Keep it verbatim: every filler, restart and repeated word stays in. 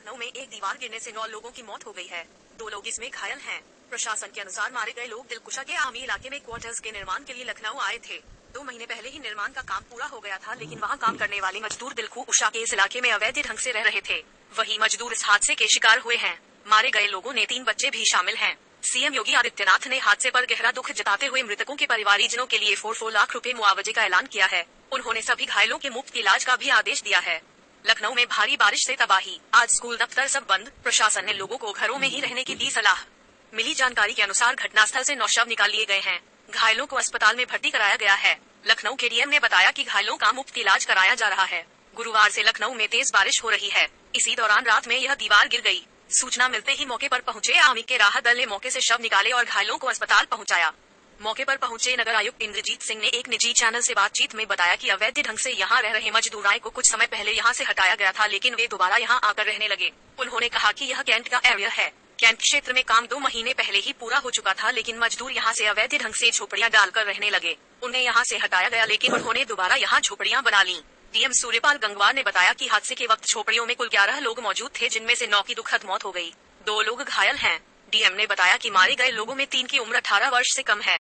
लखनऊ में एक दीवार गिरने से नौ लोगों की मौत हो गई है। दो लोग इसमें घायल हैं। प्रशासन के अनुसार मारे गए लोग दिलकुशा के आमी इलाके में क्वार्टर्स के निर्माण के लिए लखनऊ आए थे। दो महीने पहले ही निर्माण का काम पूरा हो गया था, लेकिन वहां काम करने वाले मजदूर दिलकुशा के इस इलाके में अवैध ढंग से रह रहे थे। वही मजदूर इस हादसे के शिकार हुए हैं। मारे गए लोगों में तीन बच्चे भी शामिल हैं। सीएम योगी आदित्यनाथ ने हादसे पर गहरा दुख जताते हुए मृतकों के परिवारजनों के लिए फोर फोर लाख रुपए मुआवजे का ऐलान किया है। उन्होंने सभी घायलों के मुफ्त इलाज का भी आदेश दिया है। लखनऊ में भारी बारिश से तबाही, आज स्कूल दफ्तर सब बंद। प्रशासन ने लोगों को घरों में ही रहने की दी सलाह। मिली जानकारी के अनुसार घटनास्थल से नौ शव निकाल लिए गए हैं। घायलों को अस्पताल में भर्ती कराया गया है। लखनऊ के डीएम ने बताया कि घायलों का मुफ्त इलाज कराया जा रहा है। गुरुवार से लखनऊ में तेज बारिश हो रही है। इसी दौरान रात में यह दीवार गिर गई। सूचना मिलते ही मौके पर पहुंचे आर्मी के राहत दल ने मौके से शव निकाले और घायलों को अस्पताल पहुंचाया। मौके पर पहुंचे नगर आयुक्त इंद्रजीत सिंह ने एक निजी चैनल से बातचीत में बताया कि अवैध ढंग से यहां रह रहे मजदूरों को कुछ समय पहले यहां से हटाया गया था, लेकिन वे दोबारा यहां आकर रहने लगे। उन्होंने कहा कि यह कैंट का एरिया है। कैंट क्षेत्र में काम दो महीने पहले ही पूरा हो चुका था, लेकिन मजदूर यहां से अवैध ढंग से झोपड़ियां डालकर रहने लगे। उन्हें यहां से हटाया गया, लेकिन उन्होंने दोबारा यहां झोपड़ियां बना ली। डीएम सूर्यपाल गंगवार ने बताया कि हादसे के वक्त झोपड़ियों में कुल ग्यारह लोग मौजूद थे, जिनमें से नौ की दुखद मौत हो गई। दो लोग घायल हैं। डीएम ने बताया कि मारे गए लोगों में तीन की उम्र अठारह वर्ष से कम है।